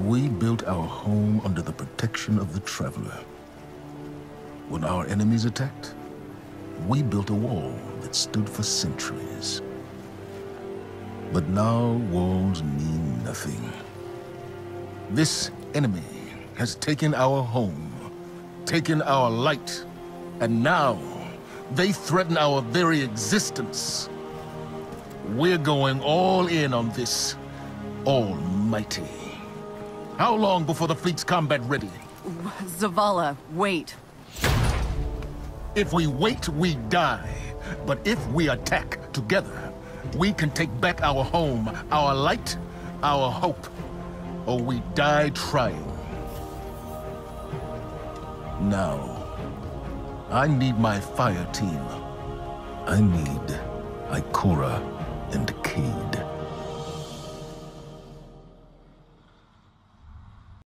We built our home under the protection of the Traveler. When our enemies attacked, we built a wall that stood for centuries. But now walls mean nothing. This enemy has taken our home, taken our light, and now they threaten our very existence. We're going all in on this Almighty. How long before the fleet's combat ready? Zavala, wait. If we wait, we die. But if we attack together, we can take back our home, our light, our hope. Or we die trying. Now, I need my fire team. I need Ikora and